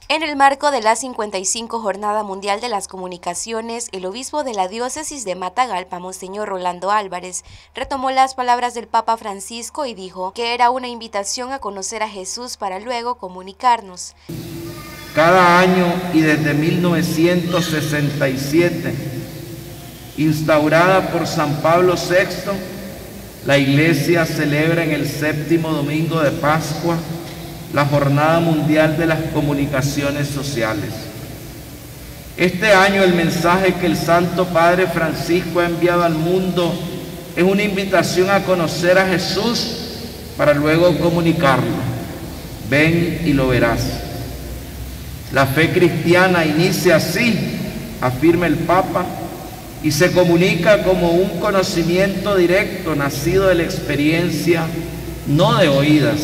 En el marco de la 55 Jornada Mundial de las Comunicaciones, el obispo de la diócesis de Matagalpa, Monseñor Rolando Álvarez, retomó las palabras del Papa Francisco y dijo que era una invitación a conocer a Jesús para luego comunicarnos. Cada año y desde 1967, instaurada por San Pablo VI, la Iglesia celebra en el séptimo domingo de Pascua la Jornada Mundial de las Comunicaciones Sociales. Este año el mensaje que el Santo Padre Francisco ha enviado al mundo es una invitación a conocer a Jesús para luego comunicarlo. Ven y lo verás. La fe cristiana inicia así, afirma el Papa, y se comunica como un conocimiento directo nacido de la experiencia, no de oídas.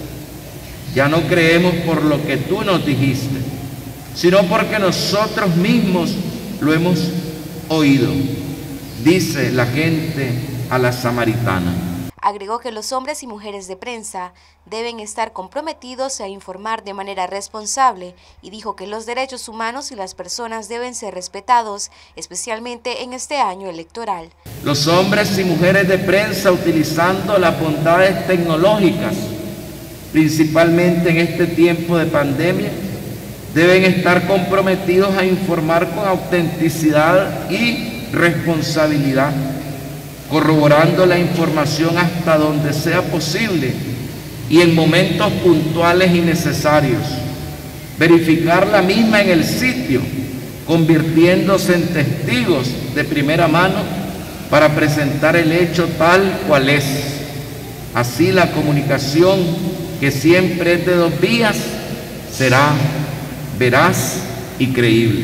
Ya no creemos por lo que tú nos dijiste, sino porque nosotros mismos lo hemos oído, dice la gente a la samaritana. Agregó que los hombres y mujeres de prensa deben estar comprometidos a informar de manera responsable y dijo que los derechos humanos y las personas deben ser respetados, especialmente en este año electoral. Los hombres y mujeres de prensa, utilizando las bondades tecnológicas, principalmente en este tiempo de pandemia, deben estar comprometidos a informar con autenticidad y responsabilidad, corroborando la información hasta donde sea posible y en momentos puntuales y necesarios, verificar la misma en el sitio, convirtiéndose en testigos de primera mano para presentar el hecho tal cual es. Así la comunicación, que siempre es de dos vías, será veraz y creíble.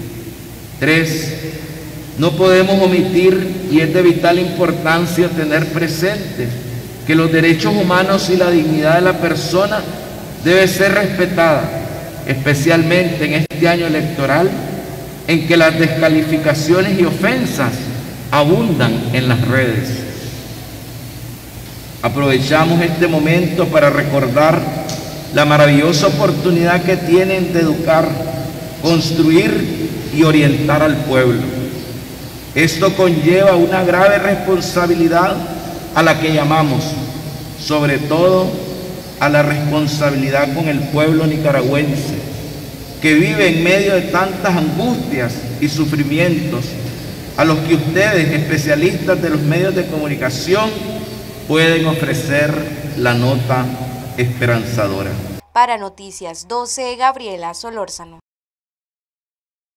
3. No podemos omitir, y es de vital importancia tener presente, que los derechos humanos y la dignidad de la persona debe ser respetada, especialmente en este año electoral, en que las descalificaciones y ofensas abundan en las redes. Aprovechamos este momento para recordar la maravillosa oportunidad que tienen de educar, construir y orientar al pueblo. Esto conlleva una grave responsabilidad a la que llamamos, sobre todo, a la responsabilidad con el pueblo nicaragüense, que vive en medio de tantas angustias y sufrimientos, a los que ustedes, especialistas de los medios de comunicación, pueden ofrecer la nota esperanzadora. Para Noticias 12, Gabriela Solórzano.